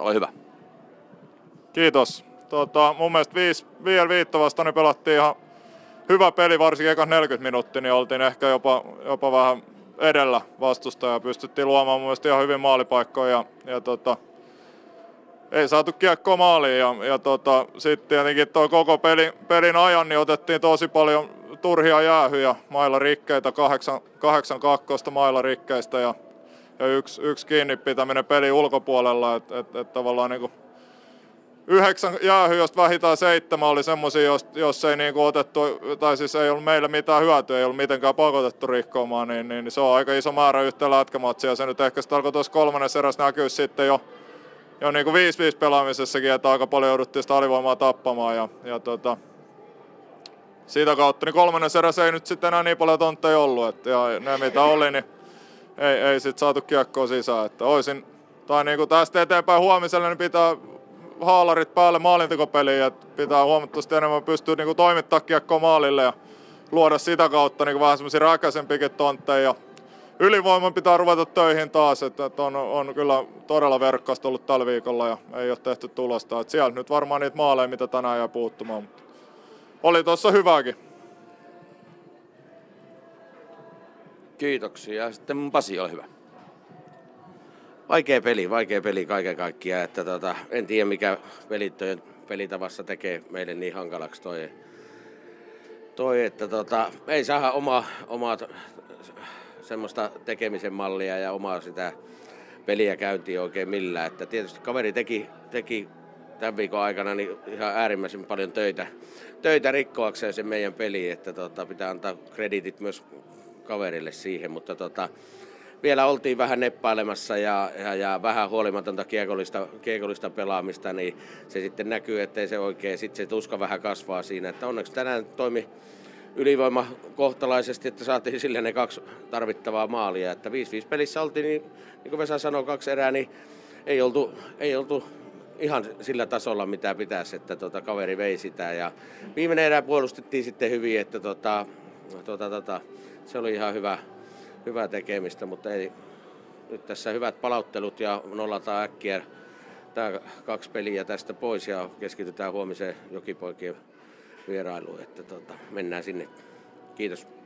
ole hyvä. Kiitos. Mun mielestä vielä viittavasta niin pelattiin ihan hyvä peli, varsinkin ekan 40 minuuttia, niin oltiin ehkä jopa vähän edellä vastustajaa. Pystyttiin luomaan mun mielestä ihan hyvin maalipaikkoja ja ei saatu kiekkoa maaliin. Ja sitten tietenkin tuo koko pelin ajan niin otettiin tosi paljon turhia jäähyjä, mailarikkeitä, 8-2 mailarikkeistä ja yksi kiinni pitäminen pelin ulkopuolella. Et tavallaan niinku 9 jäähyä, josta vähintään 7 oli semmosia, jos ei niinku otettu, tai siis ei ollut meillä mitään hyötyä, ei ollut mitenkään pakotettu rikkomaan, niin se on aika iso määrä yhteen lätkämatsia. Ja se nyt ehkä alkoi tuossa 3. erässä näkyä sitten jo niinku 5-5 pelaamisessakin, että aika paljon jouduttiin sitä alivoimaa tappamaan. Ja siitä kautta niin 3. erässä ei nyt sitten enää niin paljon tontteja ollut. Ja ne mitä oli, niin ei sitten saatu kiekkoa sisään. Että niinku tästä eteenpäin huomiselle niin pitää haalarit päälle maalintekopeliin, että pitää huomattavasti enemmän pystyä niinku toimittaa kiekkoa maalille ja luoda sitä kautta niinku vähän semmoisia räkäisempiäkin tontteja. Ja ylivoiman pitää ruveta töihin taas, että on kyllä todella verkkaista ollut tällä viikolla ja ei ole tehty tulosta. Et siellä nyt varmaan niitä maaleja, mitä tänään jää puuttumaan, mutta oli tuossa hyvääkin. Kiitoksia. Sitten mun Pasi, ole hyvä. Vaikea peli kaiken kaikkiaan, että en tiedä mikä pelitavassa tekee meille niin hankalaksi toi että ei saada omaa semmoista tekemisen mallia ja omaa sitä peliä käyntiin oikein millään, että tietysti kaveri teki tämän viikon aikana niin ihan äärimmäisen paljon töitä rikkoakseen sen meidän peliin, että pitää antaa krediitit myös kaverille siihen, mutta vielä oltiin vähän neppailemassa ja vähän huolimatonta kiekollista pelaamista, niin se sitten näkyy, ettei se oikein, sitten se tuska vähän kasvaa siinä, että onneksi tänään toimi ylivoima kohtalaisesti, että saatiin sille ne 2 tarvittavaa maalia, että 5-5 pelissä oltiin, niin kuin Vesa sanoi, 2 erää, niin ei oltu ihan sillä tasolla, mitä pitäisi, että kaveri vei sitä ja viimeinen erä puolustettiin sitten hyvin, että se oli ihan hyvä tekemistä, mutta ei, nyt tässä hyvät palauttelut ja nollataan äkkiä tämä 2 peliä tästä pois ja keskitytään huomiseen Jokipoikien vierailuun, että mennään sinne. Kiitos.